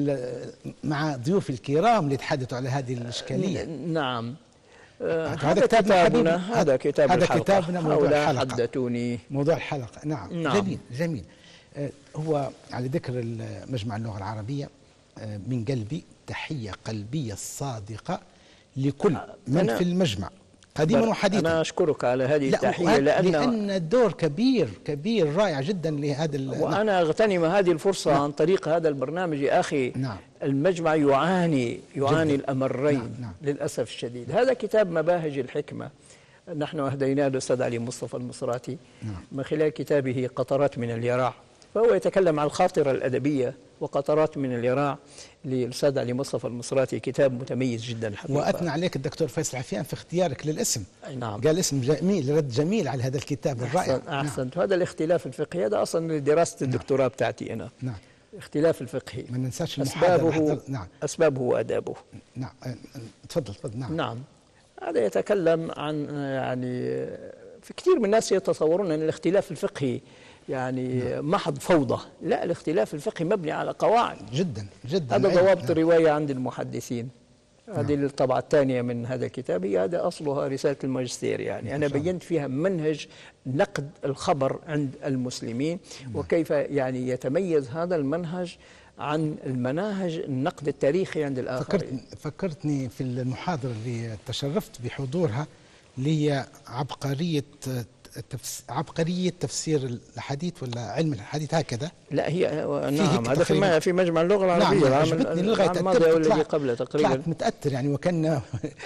مع ضيوف الكرام ليتحدثوا على هذه الإشكالية. نعم. هذا كتابنا. هذا كتاب الحلقة. كتابنا موضوع الحلقة. حدثوني موضوع الحلقة. نعم. جميل. هو على ذكر مجمع اللغة العربية، من قلبي تحية قلبية صادقة لكل من في المجمع قديما وحديثا. أنا أشكرك على هذه التحية، لأن الدور كبير رائع جدا لهذا وأنا أغتنم هذه الفرصة عن طريق هذا البرنامج يا أخي. المجمع يعاني الأمرين للأسف الشديد. هذا كتاب مباهج الحكمة، نحن أهديناه للأستاذ علي مصطفى المصراتي من خلال كتابه قطرات من اليراع، فهو يتكلم عن الخاطرة الأدبية وقطرات من اليراع للأستاذ علي مصطفى المصراتي. كتاب متميز جدا حقيقة. وأثنى عليك الدكتور فيصل عفيان في اختيارك للاسم. نعم. قال اسم جميل، رد جميل على هذا الكتاب الرائع. أحسنت. هذا الاختلاف الفقهي هذا أصلا دراسة الدكتوراه بتاعتي أنا. اختلاف الفقهي ما ننساش أسبابه وآدابه. تفضل. نعم. هذا يتكلم عن يعني في كثير من الناس يتصورون أن الاختلاف الفقهي يعني محض فوضى. لا، الاختلاف الفقهي مبني على قواعد جدا. هذا ضوابط الرواية عند المحدثين. هذه الطبعة الثانية من هذا الكتاب، هذا أصلها رسالة الماجستير. يعني أنا بينت فيها منهج نقد الخبر عند المسلمين، وكيف يعني يتميز هذا المنهج عن المناهج النقد التاريخي عند الآخرين. فكرتني في المحاضرة اللي تشرفت بحضورها، اللي هي عبقرية تفسير الحديث ولا علم الحديث هكذا. لا هي نعم، هذا في مجمع اللغة العربية. نعم عجبتني لغاية الماضي أو الذي قبله تقريبا. طلعت متأثر يعني، وكان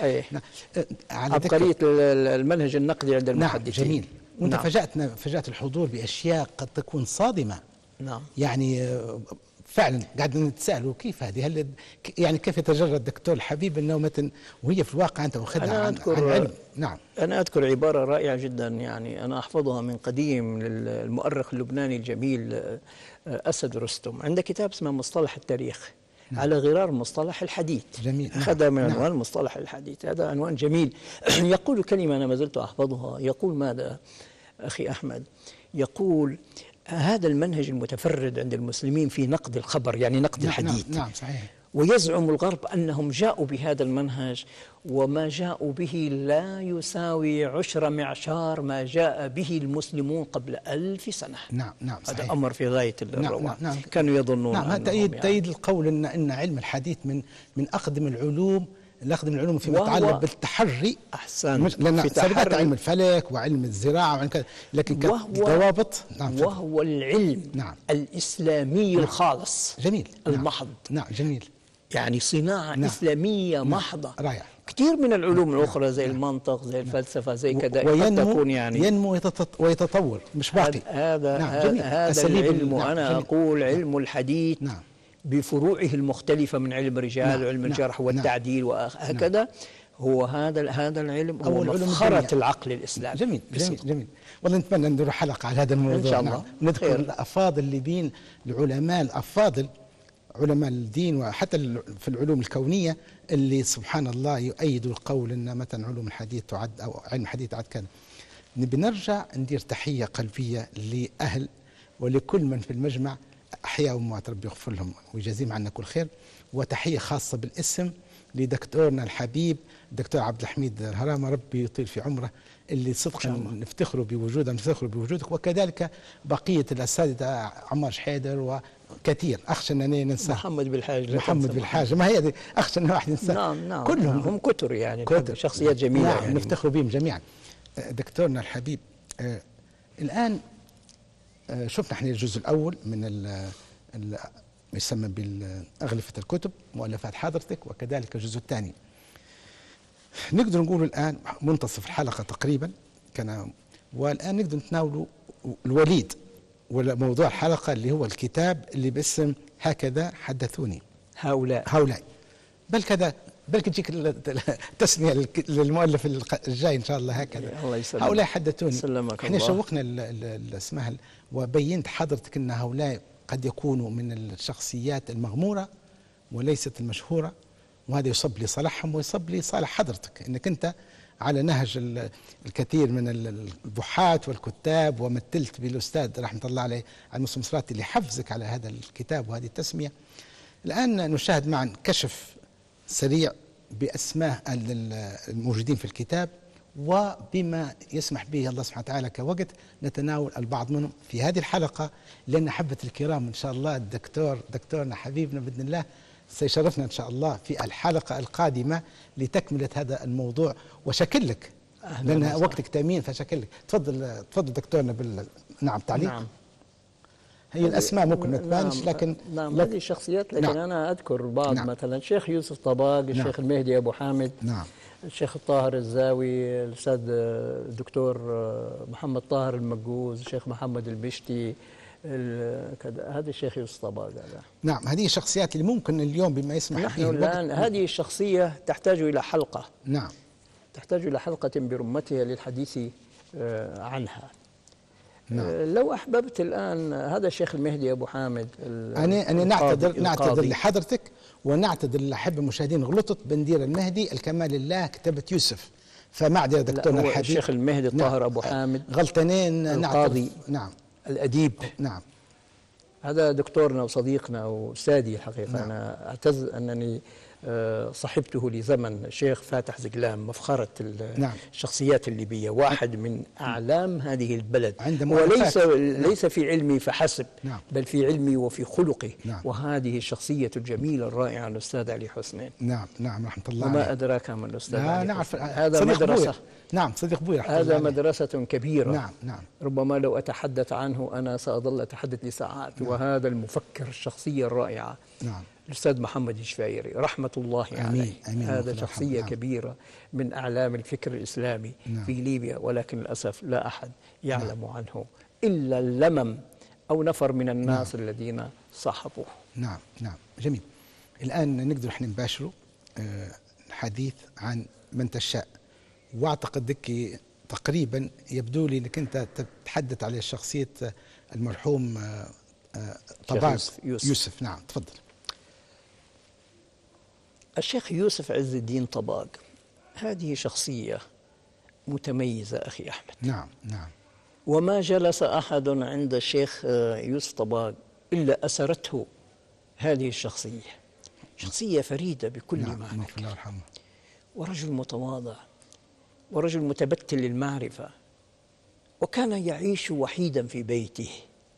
عبقرية المنهج النقدي عند المحدثين. نعم جميل. وانت نعم. فاجأت الحضور بأشياء قد تكون صادمة. نعم يعني فعلا قاعد نتساءلوا كيف هذه، هل يعني كيف يتجرد الدكتور الحبيب انه مثلا وهي في الواقع انت واخذها عن علم. نعم انا اذكر عباره رائعه جدا، يعني انا احفظها من قديم للمؤرخ اللبناني الجميل اسد رستم، عنده كتاب اسمه مصطلح التاريخ. نعم. على غرار مصطلح الحديث. جميل. أخذ من عنوان مصطلح الحديث، هذا عنوان جميل. يقول كلمة أنا ما زلت أحفظها، يقول ماذا أخي أحمد؟ يقول هذا المنهج المتفرد عند المسلمين في نقد الخبر، يعني نقد الحديث. نعم صحيح. ويزعم الغرب أنهم جاءوا بهذا المنهج، وما جاءوا به لا يساوي عشر معشار ما جاء به المسلمون قبل 1000 سنة. نعم صحيح. هذا أمر في غاية الروعة. نعم. كانوا يظنون. نعم تأييد القول إن علم الحديث من أقدم العلوم، فيما يتعلق بالتحري. أحسن. لأن سبقت علم الفلك وعلم الزراعة وعلم كذا، لكن ضوابط. نعم. وهو العلم. نعم. الإسلامي. نعم. الخالص. جميل. المحض. نعم جميل. يعني صناعة. نعم. إسلامية. نعم. محضة. رائع. كثير من العلوم الأخرى زي المنطق، زي الفلسفة، زي كذا تكون يعني ينمو ويتطور، مش باقي. هذا العلم. وأنا أقول علم الحديث. نعم. بفروعه المختلفة من علم الرجال وعلم الجرح والتعديل وهكذا. هو هذا العلم هو مفخرة العقل الإسلامي. جميل. والله نتمنى ندير حلقة على هذا الموضوع. إن شاء الله. ندخل الأفاضل اللي بين العلماء الأفاضل، علماء الدين وحتى في العلوم الكونية، اللي سبحان الله يؤيدوا القول أن مثلا علوم الحديث تعد أو علم الحديث تعد كذا. بنرجع ندير تحية قلبية لأهل ولكل من في المجمع، أحياء وأموات، ربي يغفر لهم ويجازيهم عنا كل خير. وتحية خاصة بالاسم لدكتورنا الحبيب الدكتور عبد الحميد الهرامة، ربي يطيل في عمره، اللي صدقا نفتخروا بوجودك، وكذلك بقية الأساتذة عمار شحيدر وكثير. أخشى أنني ننسى محمد بالحاج. ما هي دي، أخشى أن واحد ينسى. نعم. كلهم هم كتر يعني، شخصيات جميلة. نعم يعني نفتخر بهم جميعا. دكتورنا الحبيب، الآن شفنا احنا الجزء الأول من يسمى بالأغلفة الكتب، مؤلفات حضرتك، وكذلك الجزء الثاني. نقدر نقول الآن منتصف الحلقة تقريبا كان، والآن نقدر نتناول الوليد وموضوع الحلقة اللي هو الكتاب اللي باسم هكذا حدثوني هؤلاء. بل تجيك التسمية للمؤلف الجاي إن شاء الله. هكذا الله يسلمك. هؤلاء حدثوني. احنا شوقنا اسمها، وبينت حضرتك أن هؤلاء قد يكونوا من الشخصيات المغمورة وليست المشهورة، وهذا يصب لي صالحهم ويصب لي صالح حضرتك، انك انت على نهج الكثير من البحاث والكتاب، ومثلت بالاستاذ رحمه الله عليه على المصطفى مصراتي اللي حفزك على هذا الكتاب وهذه التسميه. الان نشاهد معا كشف سريع باسماء الموجودين في الكتاب، وبما يسمح به الله سبحانه وتعالى كوقت نتناول البعض منهم في هذه الحلقة، لأن أحبة الكرام إن شاء الله دكتورنا حبيبنا بإذن الله سيشرفنا إن شاء الله في الحلقة القادمة لتكملة هذا الموضوع وشكلك، لأن وقتك ثمين فشكلك. تفضل دكتورنا نعم تعليق. نعم. هي الأسماء ممكن ما تبانش، لكن هذه الشخصيات، لكن نعم. أنا أذكر بعض. نعم. مثلا الشيخ يوسف طباق، الشيخ المهدي أبو حامد. نعم. الشيخ الطاهر الزاوي، الأستاذ الدكتور محمد طاهر المجوز، الشيخ محمد البشتي، هذا الشيخ يوسف طباق هذا. نعم، هذه الشخصيات اللي ممكن اليوم بما يسمح نحن الآن هذه الشخصية تحتاج إلى حلقة. نعم. تحتاج إلى حلقة برمتها للحديث عنها. نعم. لو أحببت الآن هذا الشيخ المهدي أبو حامد، أنا نعتذر لحضرتك، ونعتذر لأحب المشاهدين، غلطت بندير المهدي الكمال الله كتبت يوسف، فمعذرة دكتورنا الحبيب. الشيخ المهدي الطاهر. نعم. أبو حامد غلطانين. القاضي. نعم. الأديب. نعم. هذا دكتورنا وصديقنا وأستاذي الحقيقة. نعم. أنا أعتز أنني صحبته لزمن الشيخ فاتح زقلام، مفخرة نعم. الشخصيات الليبية، واحد من أعلام هذه البلد، وليس ليس في علمي فحسب، نعم. بل في علمي وفي خلقه، نعم. وهذه الشخصية الجميلة الرائعة الأستاذ علي حسنين. نعم نعم رحمة الله وما عليه. أدراك من الأستاذ علي نعم حسنين، هذا مدرسة. نعم صديق أبوي رحمة الله هذا عليه. مدرسة كبيرة. نعم نعم. ربما لو أتحدث عنه أنا سأظل أتحدث لساعات. نعم. وهذا المفكر، الشخصية الرائعة، نعم. الأستاذ محمد الشفايري رحمة الله عليه. أمين. هذا شخصية نعم. كبيرة من أعلام الفكر الإسلامي نعم. في ليبيا، ولكن للأسف لا أحد يعلم عنه إلا اللمم أو نفر من الناس الذين صاحبوه. نعم نعم جميل. الآن نقدر احنا نباشروا الحديث عن من تشاء، واعتقد ذكي تقريبا يبدو لي انك انت تتحدث على شخصية المرحوم طباق يوسف. نعم تفضل. الشيخ يوسف عز الدين طباق هذه شخصية متميزة أخي أحمد. نعم نعم. وما جلس أحد عند الشيخ يوسف طباق إلا أسرته هذه الشخصية، شخصية فريدة بكل معنى، ورجل متواضع ورجل متبتل للمعرفة، وكان يعيش وحيدا في بيته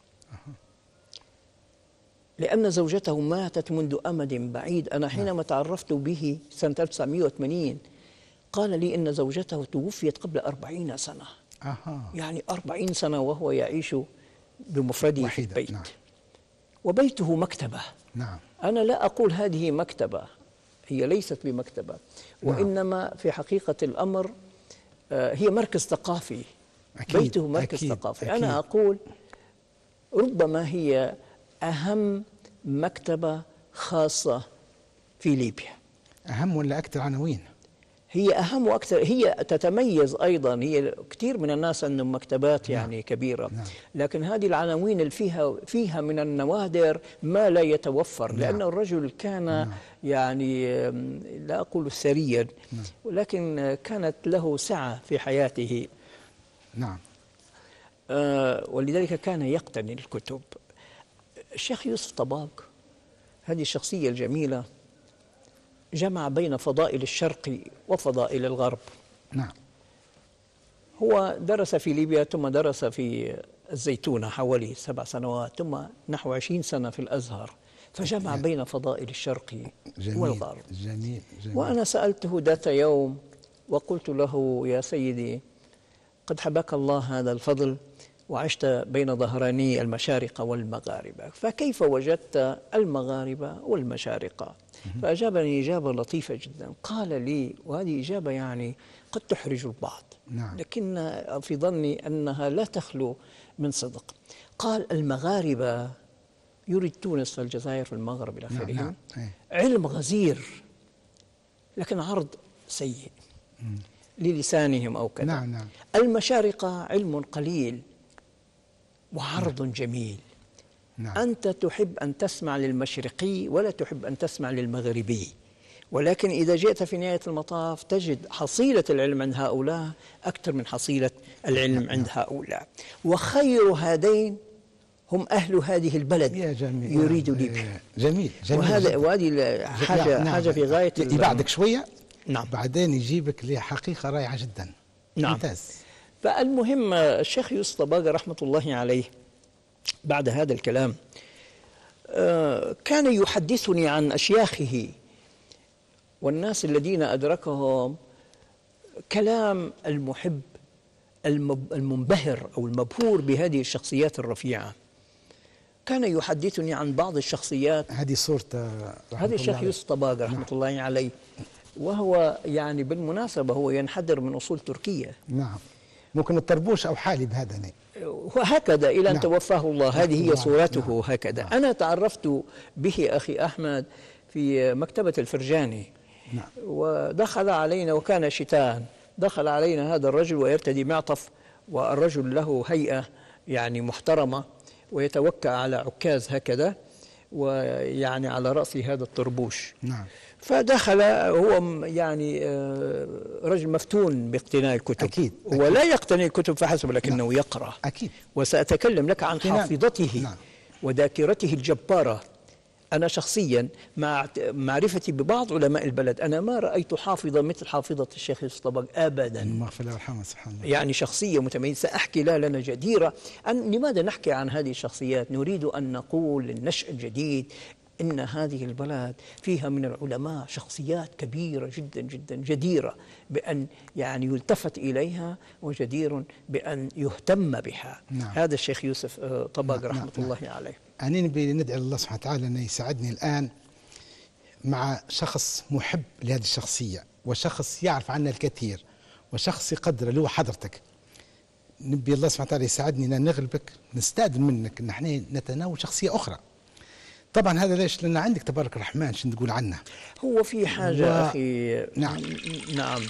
لأن زوجته ماتت منذ أمد بعيد. أنا حينما تعرفت به سنة 1980 قال لي إن زوجته توفيت قبل 40 سنة. يعني 40 سنة وهو يعيش بمفرده في البيت. نعم. وبيته مكتبة. نعم. أنا لا أقول هذه مكتبة، هي ليست بمكتبة، وإنما في حقيقة الأمر هي مركز ثقافي. بيته مركز ثقافي. أكيد. أنا أقول ربما هي أهم مكتبة خاصة في ليبيا. أهم ولا أكثر عناوين؟ هي أهم وأكثر، هي تتميز أيضا. هي كثير من الناس عندهم مكتبات يعني كبيرة، لكن هذه العناوين اللي فيها من النوادر ما لا يتوفر، لأن الرجل كان يعني لا أقول ثريا، ولكن كانت له سعة في حياته. نعم. ولذلك كان يقتني الكتب. الشيخ يوسف طباق هذه الشخصية الجميلة جمع بين فضائل الشرق وفضائل الغرب. نعم. هو درس في ليبيا، ثم درس في الزيتونة حوالي 7 سنوات، ثم نحو 20 سنة في الأزهر، فجمع بين فضائل الشرق والغرب. جميل. وأنا سألته ذات يوم وقلت له: يا سيدي، قد حباك الله هذا الفضل وعشت بين ظهراني المشارقة والمغاربة، فكيف وجدت المغاربة والمشارقة؟ فأجابني إجابة لطيفة جدا. قال لي، وهذه إجابة يعني قد تحرج البعض، لكن في ظني أنها لا تخلو من صدق. قال: المغاربة يريد تونس والجزائر والمغرب إلى آخره علم غزير لكن عرض سيء للسانهم أو كذا. المشارقة علم قليل وعرض جميل. أنت تحب أن تسمع للمشرقي ولا تحب أن تسمع للمغربي، ولكن إذا جئت في نهاية المطاف تجد حصيلة العلم عند هؤلاء أكثر من حصيلة العلم عند هؤلاء، وخير هذين هم أهل هذه البلد. يريد ليبيا. جميل. وهذه حاجة في غاية. يبعدك شوية. نعم. بعدين يجيبك لحقيقة رائعة جدا. نعم. ممتاز. فالمهم الشيخ يوسف طباق رحمة الله عليه بعد هذا الكلام كان يحدثني عن أشياخه والناس الذين أدركهم كلام المحب المنبهر أو المبهور بهذه الشخصيات الرفيعة. كان يحدثني عن بعض الشخصيات. هذه صورة هذا الشيخ يوسف طباق رحمة الله عليه، وهو يعني بالمناسبة هو ينحدر من أصول تركية. نعم. ممكن الطربوش أو حالي بهذا وهكذا إلى أن توفاه الله. هذه هي صورته هكذا. أنا تعرفت به أخي أحمد في مكتبة الفرجاني. ودخل علينا وكان شتاء، دخل علينا هذا الرجل ويرتدي معطف، والرجل له هيئة يعني محترمة ويتوكأ على عكاز هكذا، ويعني على رأسه هذا الطربوش. فدخل هو يعني رجل مفتون باقتناء الكتب. أكيد. ولا يقتني الكتب فحسب، لكنه يقرأ. أكيد. وسأتكلم لك عن حافظته وذاكرته الجبارة أنا شخصيا مع معرفتي ببعض علماء البلد أنا ما رأيت حافظة مثل حافظة الشيخ يوسف طبق أبدا. المغفر له والرحمة سبحان الله. يعني شخصية متميزة. سأحكي لنا جديرة لماذا نحكي عن هذه الشخصيات. نريد أن نقول للنشء الجديد إن هذه البلد فيها من العلماء شخصيات كبيرة جدا جدا جديرة بأن يعني يلتفت إليها وجدير بأن يهتم بها. نعم. هذا الشيخ يوسف طبق نعم. رحمة نعم. الله عليه. أنا نبي ندعي الله سبحانه وتعالى أن يساعدني الآن مع شخص محب لهذه الشخصية وشخص يعرف عنها الكثير وشخص يقدر اللي هو حضرتك. نبي الله سبحانه وتعالى يساعدني أن نغلبك، نستأذن منك أن احنا نتناول شخصية أخرى. طبعا هذا ليش؟ لأن عندك تبارك الرحمن شو نقول عنه. هو في حاجة أخي. نعم نعم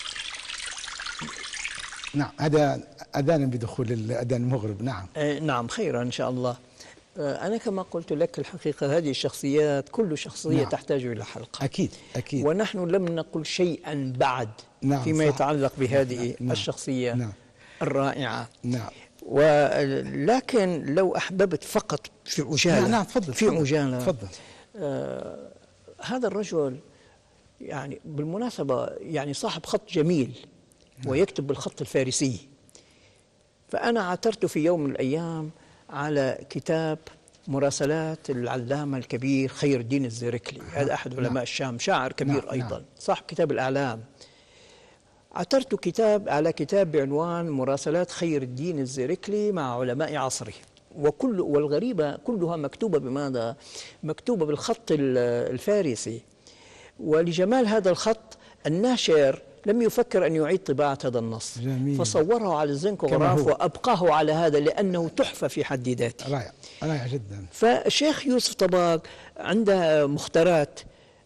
نعم. هذا أذان بدخول الأذان المغرب. نعم نعم خيرا إن شاء الله. أنا كما قلت لك الحقيقة هذه الشخصيات كل شخصية نعم. تحتاج إلى حلقة. أكيد أكيد. ونحن لم نقل شيئا بعد نعم فيما صح. يتعلق بهذه نعم. الشخصية نعم. الرائعة. نعم. ولكن لو أحببت فقط في عجالة. نعم تفضل. في عجالة. تفضل. هذا الرجل يعني بالمناسبة يعني صاحب خط جميل ويكتب بالخط الفارسي. فأنا عثرت في يوم من الأيام على كتاب مراسلات العلامة الكبير خير الدين الزركلي. هذا أحد علماء الشام، شاعر كبير أيضا، صاحب كتاب الأعلام. عثرت على كتاب بعنوان مراسلات خير الدين الزركلي مع علماء عصره، والغريبة كلها مكتوبة بماذا؟ مكتوبة بالخط الفارسي. ولجمال هذا الخط الناشر لم يفكر أن يعيد طباعة هذا النص. جميل. فصوره على الزنكوغراف وأبقاه على هذا لأنه تحفة في حد ذاته. رائع رائع جدا. فالشيخ يوسف طباق عنده مختارات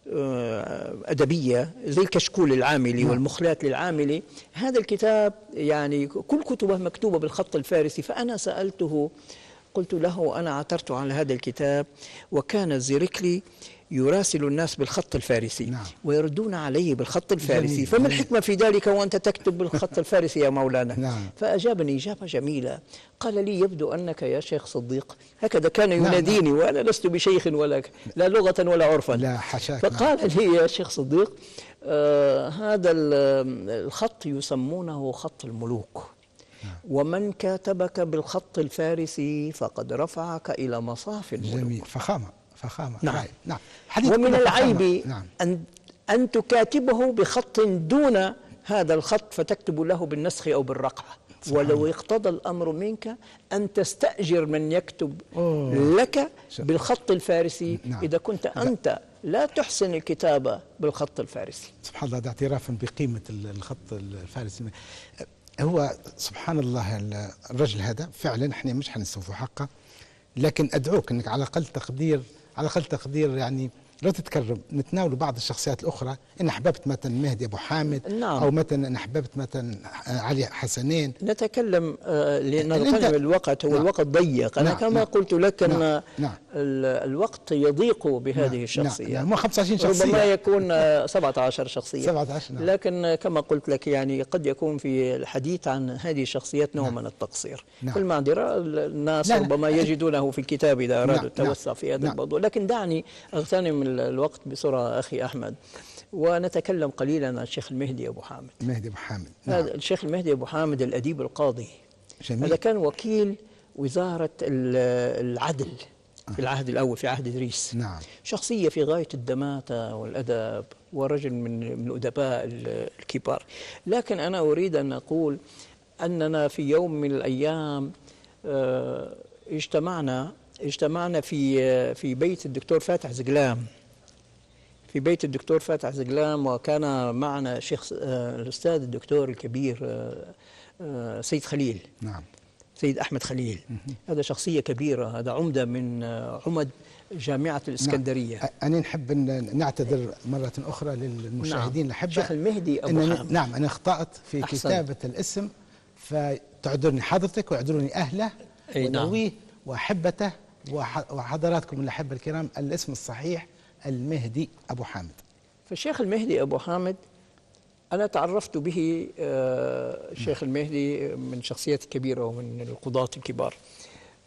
أدبية زي الكشكول العاملي والمخلات للعاملي. هذا الكتاب يعني كل كتبه مكتوبة بالخط الفارسي. فأنا سألته قلت له أنا عثرت على هذا الكتاب وكان الزركلي يراسل الناس بالخط الفارسي. نعم. ويردون عليه بالخط الفارسي. جميل. فما الحكمة في ذلك وأنت تكتب بالخط الفارسي يا مولانا؟ نعم. فأجابني إجابة جميلة. قال لي يبدو أنك يا شيخ صديق، هكذا كان يناديني. نعم. وأنا لست بشيخ ولا لا لغة ولا عرفا. لا حشاك. فقال لي يا شيخ صديق هذا الخط يسمونه خط الملوك. ومن كاتبك بالخط الفارسي فقد رفعك إلى مصاف الملوك. جميل. فخامة. نعم. نعم. ومن العيب نعم. أن تكاتبه بخط دون هذا الخط فتكتب له بالنسخ أو بالرقعة. ولو اقتضى الأمر منك أن تستأجر من يكتب لك بالخط الفارسي. نعم. إذا كنت أنت لا تحسن الكتابة بالخط الفارسي. سبحان الله، ده اعترافا بقيمة الخط الفارسي. هو سبحان الله الرجل هذا فعلا احنا مش حنستوفوا حقه، لكن أدعوك أنك على أقل تقدير يعني لو تتكرم نتناول بعض الشخصيات الأخرى. إن أحببت مثلا مهدي أبو حامد. نعم. أو مثلا إن أحببت مثلا علي حسنين نتكلم لنغتنم الوقت. هو نعم. الوقت ضيق. أنا نعم. كما قلت لك أن نعم. الوقت يضيق بهذه الشخصية. نعم. 25 شخصية ربما يكون 17 شخصية 17 نعم. لكن كما قلت لك يعني قد يكون في الحديث عن هذه الشخصيات نوع من التقصير. في المعذرة الناس ربما يجدونه في الكتاب إذا أرادوا التوسع في هذا الموضوع. لكن دعني أغتنم الوقت بسرعة أخي أحمد ونتكلم قليلا عن الشيخ المهدي أبو حامد. نعم. هذا الشيخ المهدي أبو حامد الأديب القاضي. جميل. هذا كان وكيل وزارة العدل في العهد الأول في عهد إدريس. نعم. شخصية في غاية الدماثة والأدب ورجل من الأدباء الكبار. لكن أنا أريد أن أقول أننا في يوم من الأيام اجتمعنا في بيت الدكتور فاتح زقلام. وكان معنا شيخ الأستاذ الدكتور الكبير سيد خليل. نعم. سيد أحمد خليل. هذا شخصية كبيرة، هذا عمدة من عمد جامعة الإسكندرية. نعم. أنا نحب أن نعتذر مرة أخرى للمشاهدين. نعم. شيخ المهدي أبو حامد. نعم أنا أخطأت في كتابة الاسم، فتعذرني حضرتك ويعذرني أهله ونويه وأحبته وحضراتكم الأحبة الكرام. الاسم الصحيح المهدي أبو حامد. فالشيخ المهدي أبو حامد أنا تعرفت به الشيخ المهدي من شخصيات كبيرة ومن القضاة الكبار.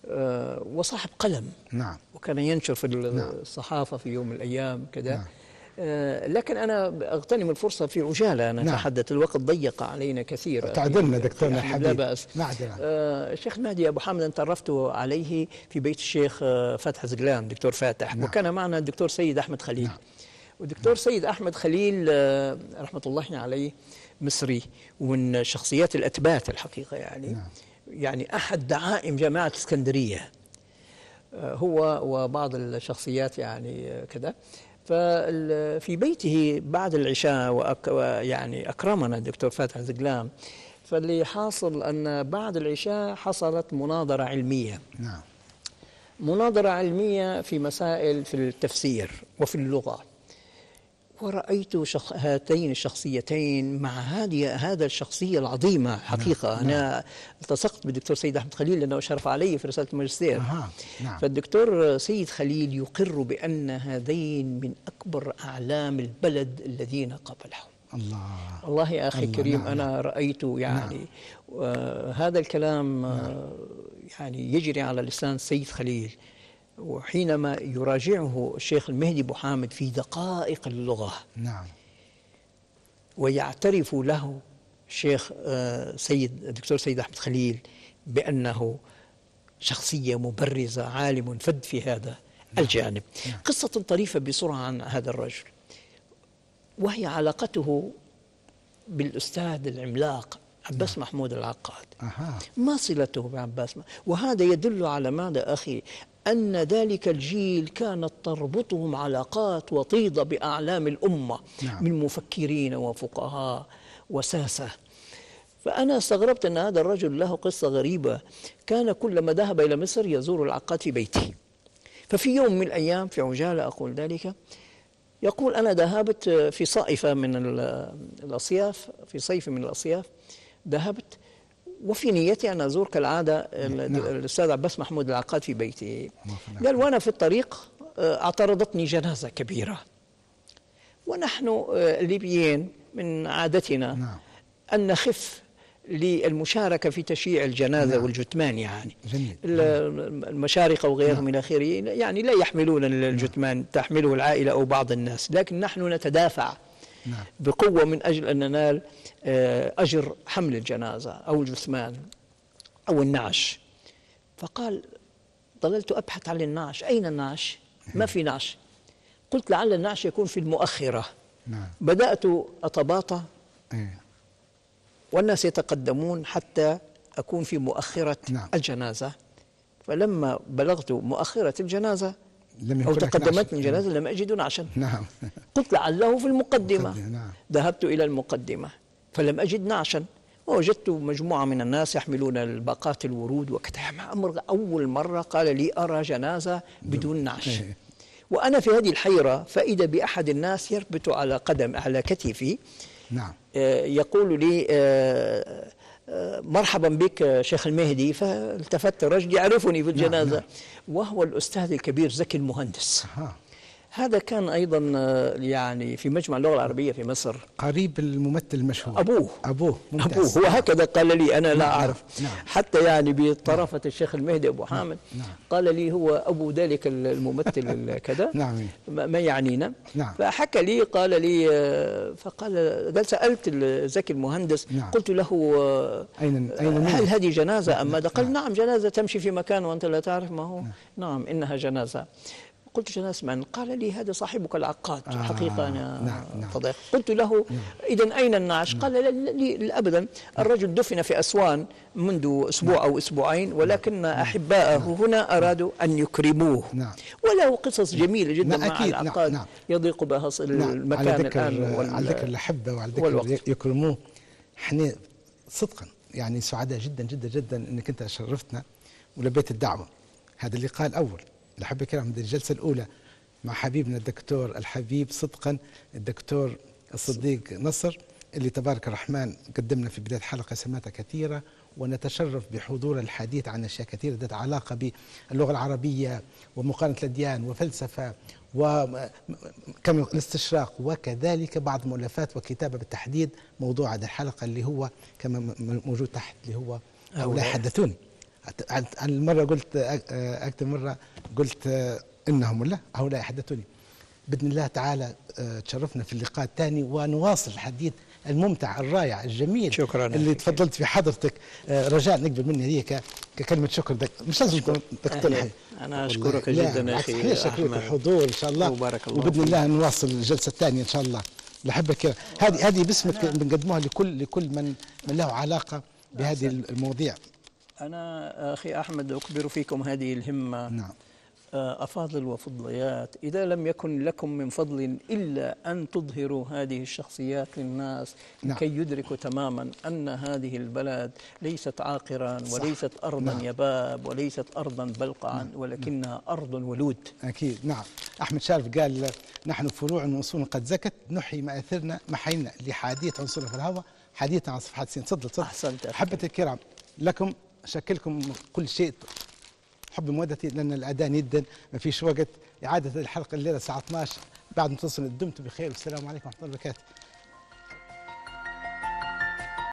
وصاحب قلم. نعم. وكان ينشر في الصحافة في يوم من الأيام كذا. نعم. لكن أنا أغتنم الفرصة في عجالة أنا أتحدث. الوقت ضيق علينا كثيرا. تعذرنا دكتورنا الحبيب. لا بأس. نعذرنا. الشيخ المهدي أبو حامد تعرفت عليه في بيت الشيخ فتح زغلان دكتور فاتح. نعم. وكان معنا الدكتور سيد أحمد خليل. نعم. والدكتور سيد أحمد خليل رحمة الله عليه مصري ومن شخصيات الأتبات الحقيقة يعني. نعم. يعني أحد دعائم جامعة الإسكندرية هو وبعض الشخصيات يعني كذا. ففي بيته بعد العشاء يعني أكرمنا الدكتور فاتح زغلان. فاللي حاصل أن بعد العشاء حصلت مناظرة علمية. نعم. مناظرة علمية في مسائل في التفسير وفي اللغة. ورأيت هاتين الشخصيتين مع هذا الشخصية العظيمة حقيقة. نعم. أنا التصقت بالدكتور سيد أحمد خليل لأنه أشرف علي في رسالة الماجستير. نعم. فالدكتور سيد خليل يقر بأن هذين من أكبر أعلام البلد الذين قبلهم. الله يا أخي الكريم. نعم. أنا رأيت يعني هذا الكلام يعني يجري على لسان سيد خليل. وحينما يراجعه الشيخ المهدي أبو حامد في دقائق اللغة. نعم. ويعترف له الشيخ الدكتور سيد أحمد خليل بأنه شخصية مبرزة عالم فد في هذا الجانب. نعم. قصة طريفة بسرعة عن هذا الرجل، وهي علاقته بالأستاذ العملاق عباس محمود العقاد. ما صلته بعباس وهذا يدل على ماذا أخي؟ أن ذلك الجيل كانت تربطهم علاقات وطيدة بأعلام الأمة. نعم. من مفكرين وفقهاء وساسة. فأنا استغربت أن هذا الرجل له قصة غريبة. كان كلما ذهب إلى مصر يزور العقاد في بيته. ففي يوم من الأيام في عجالة أقول ذلك، يقول أنا ذهبت في صائفة من الأصياف، في صيف من الأصياف ذهبت وفي نيتي أن أزور كالعادة الأستاذ عباس محمود العقاد في بيته. قال وأنا في الطريق اعترضتني جنازة كبيرة، ونحن الليبيين من عادتنا أن نخف للمشاركة في تشييع الجنازة والجثمان يعني. المشارقة وغيرهم إلى آخره يعني لا يحملون الجثمان، تحمله العائلة أو بعض الناس، لكن نحن نتدافع بقوة من أجل أن ننال أجر حمل الجنازة أو الجثمان أو النعش. فقال ظللت أبحث عن النعش، أين النعش؟ ما في نعش. قلت لعل النعش يكون في المؤخرة. بدأت أتباطأ والناس يتقدمون حتى أكون في مؤخرة الجنازة. فلما بلغت مؤخرة الجنازة أو تقدمتني الجنازة لم أجد نعشا. قلت لعله في المقدمة. ذهبت إلى المقدمة فلم أجد نعشا، ووجدت مجموعة من الناس يحملون الباقات الورود وكذا. أمر أول مرة قال لي أرى جنازة بدون نعش. وأنا في هذه الحيرة فإذا بأحد الناس يربط على كتفي. يقول لي مرحبا بك شيخ المهدي. فالتفت رجل يعرفني في الجنازة. وهو الأستاذ الكبير زكي المهندس. هذا كان أيضا يعني في مجمع اللغة العربية في مصر، قريب الممثل المشهور. أبوه هو هكذا قال لي، أنا لا أعرف. حتى يعني بطرفة الشيخ المهدي أبو حامد قال لي هو أبو ذلك الممثل كذا. ما يعنينا. فحكى لي قال لي فقال سألت زكي المهندس قلت له هل هذه جنازة أم ماذا؟ قال نعم جنازة تمشي في مكان وأنت لا تعرف ما هو. نعم إنها جنازة. قلت جنازة من؟ قال لي هذا صاحبك العقاد. حقيقة أنا فضيح. قلت له إذن أين النعش؟ قال لي أبدا، الرجل دفن في أسوان منذ أسبوع أو أسبوعين، ولكن أحباءه هنا أرادوا أن يكرموه. وله قصص جميلة جدا مع العقاد يضيق بها المكان الآن. على ذكر الأحبة وعلى ذكر يكرموه، احنا صدقا يعني سعداء جدا جدا جدا أنك أنت شرفتنا ولبيت الدعوة. هذا اللقاء الأول الأحبة الكرام، هذه الجلسة الأولى مع حبيبنا الدكتور الحبيب صدقا الدكتور الصديق نصر، اللي تبارك الرحمن قدمنا في بداية حلقة سماتها كثيرة، ونتشرف بحضور الحديث عن أشياء كثيرة ذات علاقة باللغة العربية ومقارنة الأديان وفلسفة وكم الاستشراق، وكذلك بعض مؤلفات وكتابة بالتحديد. موضوع هذه الحلقة اللي هو كما موجود تحت اللي هو أو لا حدثوني عن المرة قلت أكثر مرة قلت إنهم ولا هؤلاء حدثوني. بإذن الله تعالى تشرفنا في اللقاء الثاني ونواصل الحديث الممتع الرائع الجميل. شكرا اللي تفضلت في حضرتك. رجاء نقبل مني هي ككلمة شكر. مش لازم تقتنع. أنا أشكرك جدا يا أخي أحمد. الحضور إن شاء الله، وبارك الله وبإذن الله نواصل الجلسة الثانية إن شاء الله. الأحبة هذه باسمك بنقدموها لكل من له علاقة بهذه المواضيع. أنا أخي أحمد أخبر فيكم هذه الهمة. نعم. أفاضل وفضليات، إذا لم يكن لكم من فضل إلا أن تظهروا هذه الشخصيات للناس. نعم. كي يدركوا تماما أن هذه البلد ليست عاقرا وليست أرضا نعم. يباب وليست أرضا بلقعا، ولكنها أرض ولود. أكيد. نعم. أحمد شارف قال نحن فروع وأصول قد زكت، نحيي مآثرنا محينا لحادية عنصرنا في الهواء حديثا عن صفحات سين. تفضل. أحسنت. أحبتي الكرام، لكم شكلكم كل شيء حب مودتي، لأن الأذان يدن ما فيش وقت. إعادة الحلقة الليلة الساعة 12 بعد ما تصل. دمتم بخير والسلام عليكم ورحمة الله وبركاته.